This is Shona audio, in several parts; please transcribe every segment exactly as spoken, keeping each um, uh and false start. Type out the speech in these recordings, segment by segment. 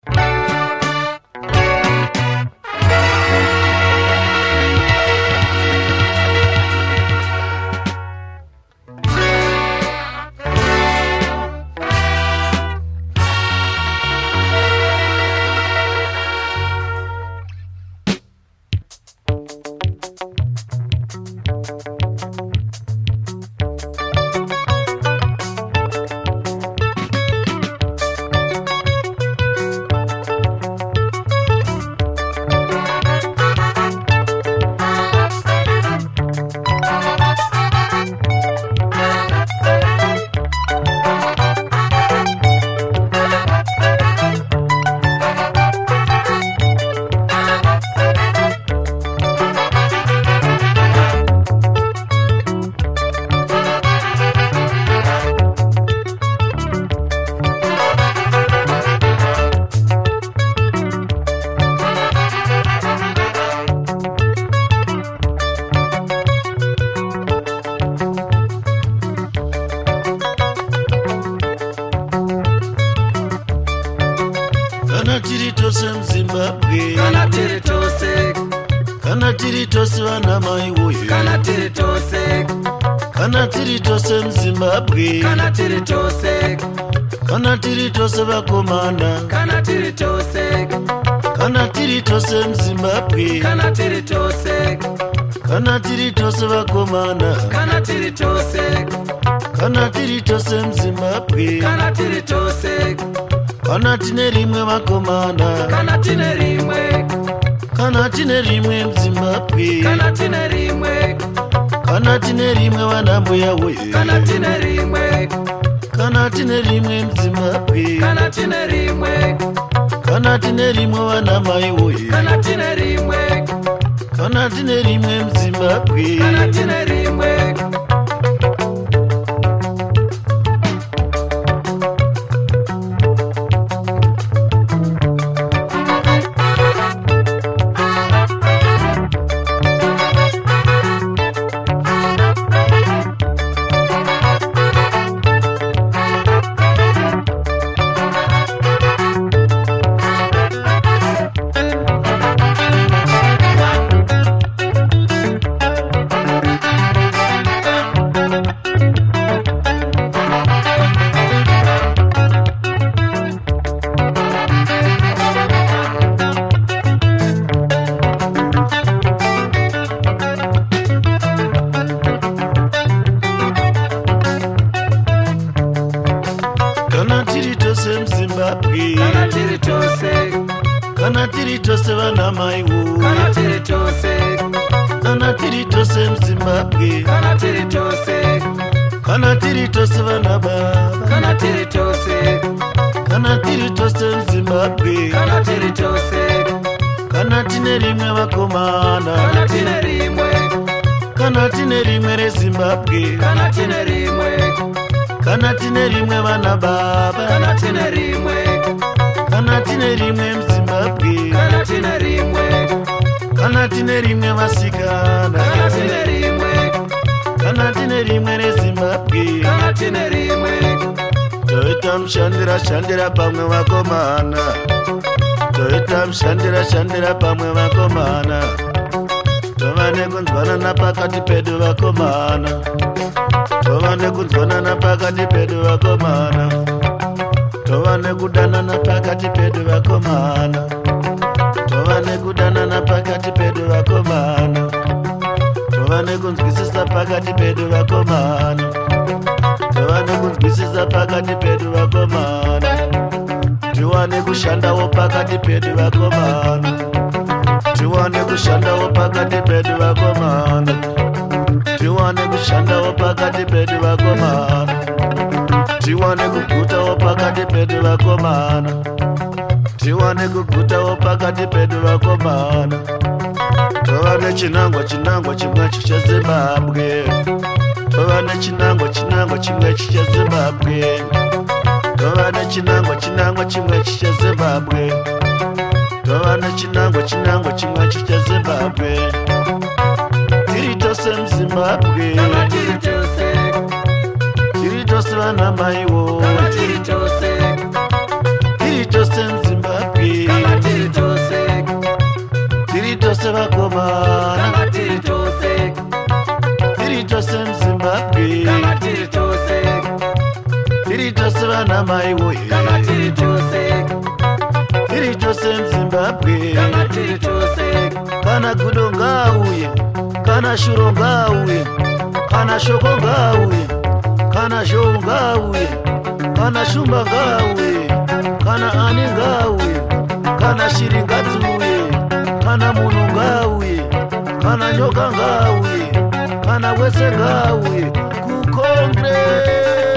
Kana tiri tose muZimbabwe, kana tiri tose, kana tiri tose vana mai woye, kana tiri tose, kana tiri tose muZimbabwe, kana tiri tose, kana tiri tose vakomana, kana tiri tose, kana tiri tose muZimbabwe, kana tiri tose, kana tiri tose vakomana, kana tiri tose, kana tiri tose muZimbabwe, kana tiri tose, kana tine rimwe vakomana, kana tine rimwe, kana tine rimwe muZimbabwe, kana tine rimwe, kana tine rimwe vana mbuya woye, kana tine rimwe, kana tine rimwe muZimbabwe, kana tine rimwe, kana tine rimwe vana mai woye, kana tine rimwe, kana tine rimwe muZimbabwe, kana tine rimwe. Kana tiri tose muZimbabwe, Kana tiri tose, kana tiri tose vana mai wo, kana tiri tose, kana tiri tose muZimbabwe, kana tiri tose, kana tiri tose vana baba, kana tiri tose, kana tiri tose muZimbabwe, kana tiri tose, kana tine rimwe vakomana, kana tine rimwe, kana tine rimwe reZimbabwe, kana tine rimwe, kana tine rimwe vana baba, kana tine rimwe, kana tine rimwe muZimbabwe, kana tine rimwe, kana tine rimwe vasikana, kana tine rimwe, kana tine rimwe reZimbabwe, kana tine rimwe, toita mushandira shandira pamwe vakomana, toita mushandira shandira pamwe vakomana, tova nekunzwanana pakati pedu vakomana, tova nekunzwanana pakati pedu vakomana, tova nekudanana pakati pedu vakomana, tova nekudanana pakati pedu vakomana, tova nekunzwisisa pakati pedu vakomana, tova nekunzwisisa pakati pedu vakomana, tiwane kushandawo pakati pedu vakomana, tiwane kushandawo pakati pedu vakomana, tiwane kushandawo pakati pedu vakomana, tiwane kugutawo pakati pedu vakomana, tiwane kugutawo pakati pedu vakomana, tova nechinangwa chinangwa chimwe chichaZimbabwe, tova nechinangwa chinangwa chimwe chichaZimbabwe, tova nechinangwa chinangwa chimwe chichaZimbabwe, tova nechinangwa chinangwa chimwe chichaZimbabwe, tiri tose muZimbabwe, kana tiri tose, tiri tose vana mai wo, kana tiri tose, tiri tose muZimbabwe, vana mai woye kana tiri tose tiri tose muZimbabwe kana tiri tose kana gudo ngauye kana shuro ngauye kana shoko ngauye kana zhou ngauye kana shumba ngauye kana ani ngauye kana shiri ngadzouye kana munhu ngauye kana nyoka ngauye kana wese ngauye kukongresi.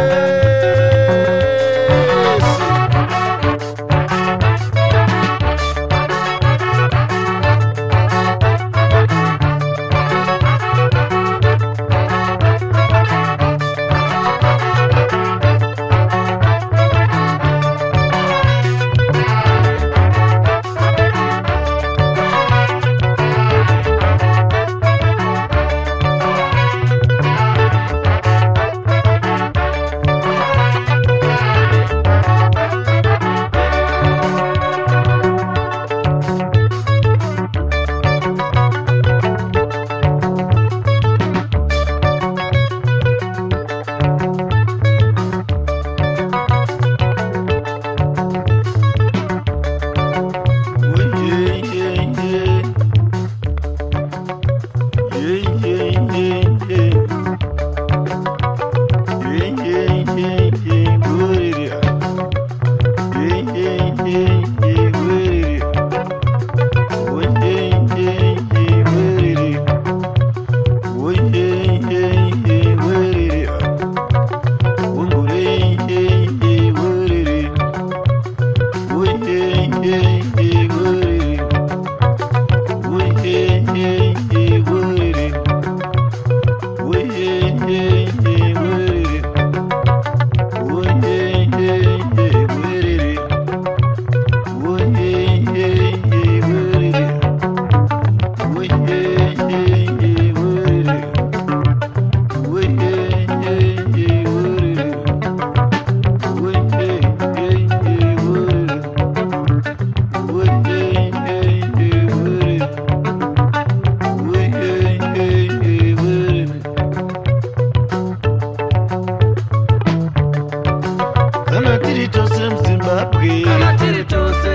kana tiri tose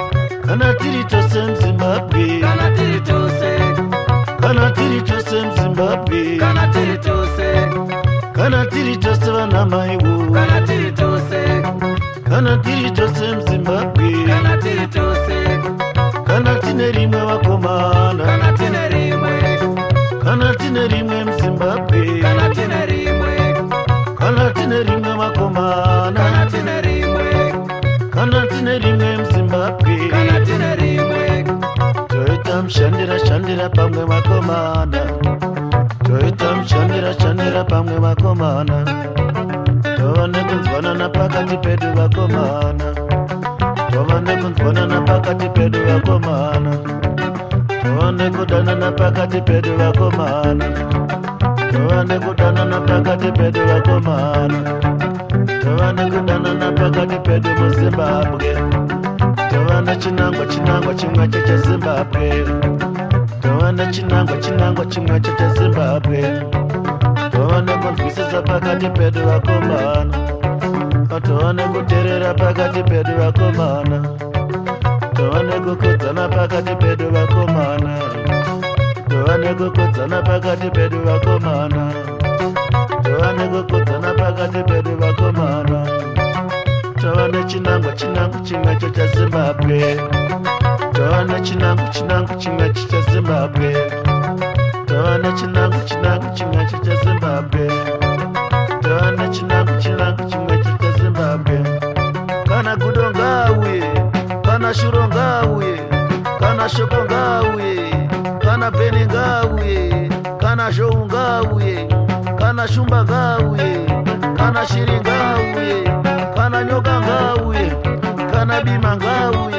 kana tiri tose muZimbabwe kana tiri tose kana tiri tose muZimbabwe kana tiri tose kana tiri tose vana mai wo kana tiri tose kana tiri tose muZimbabwe kana tiri tose kana tine rimwe vakomana kana tine rimwe kana tine rimwe muZimbabwe kana tine rimwe kana tine rimwe vakomana kana tine rimwe kana tine rimwe muZimbabwe kana tine rimwe toita mushandira shandira pamwe vakomana toita mushandira shandira pamwe vakomana tova nekunzwanana pakati pedu vakomana tova nekunzwanana pakati pedu vakomana tova nekudanana pakati pedu vakomana tova nekudanana pakati pedu vakomana tova nekudanana pakati pedu muZimbabwe tova nechinangwa chinangwa chimwe checheZimbabwe tova nechinangwa chinangwa chimwe checheZimbabwe tova nekunzwisisa pakati pedu vakomana tova nekuteerera pakati pedu vakomana tova nekukudzana pakati pedu vakomana tova nekukudzana pakati pedu vakomana tova nekukudzana pakati pedu vakomana tova nechinangwa chinangwa chimwe checheZimbabwe tova nechinangwa chinangwa chimwe checheZimbabwe tova nechinangwa chinangwa chimwe checheZimbabwe tova nechinangwa chinangwa chimwe checheZimbabwe kana gudo ngauye kana shuro ngauye kana shoko ngauye kana bheni ngauye kana zhou ngauye kana shumba ngauye kana shiri ngauye kana nyoka ngauye kana bima ngauye